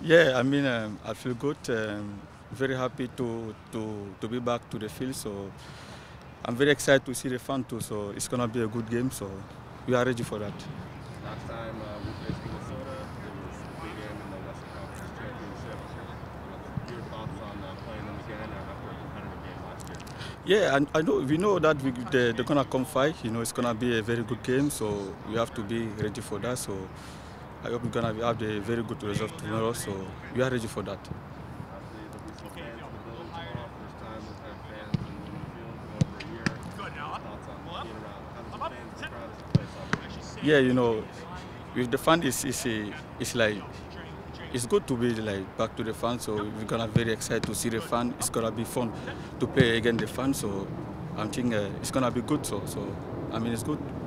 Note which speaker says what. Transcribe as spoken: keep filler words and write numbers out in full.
Speaker 1: Yeah, I mean, um, I feel good. Um, very happy to, to to be back to the field. So I'm very excited to see the fun too. So it's gonna be a good game. So we are ready for that.
Speaker 2: Last time uh, we faced Minnesota, it was a big game in the Western Conference Championship. Uh, your thoughts on uh, playing them again after a competitive game last year?
Speaker 1: Yeah, and I know we know that we, they, they're gonna come fight. You know, it's gonna be a very good game. So we have to be ready for that. So I hope we're gonna have a very good result tomorrow. So we are ready for that.
Speaker 2: Obviously, there'll be some fans in the building tomorrow. First time we've had fans in Lumen Field in over a year. Thoughts on being around hundreds of fans in the crowd as you play South?
Speaker 1: Yeah, you know, with the fun is is a, it's like it's good to be like back to the fun. So we're gonna very excited to see the fun. It's gonna be fun to play against the fun. So I'm thinking uh, it's gonna be good. So so I mean it's good.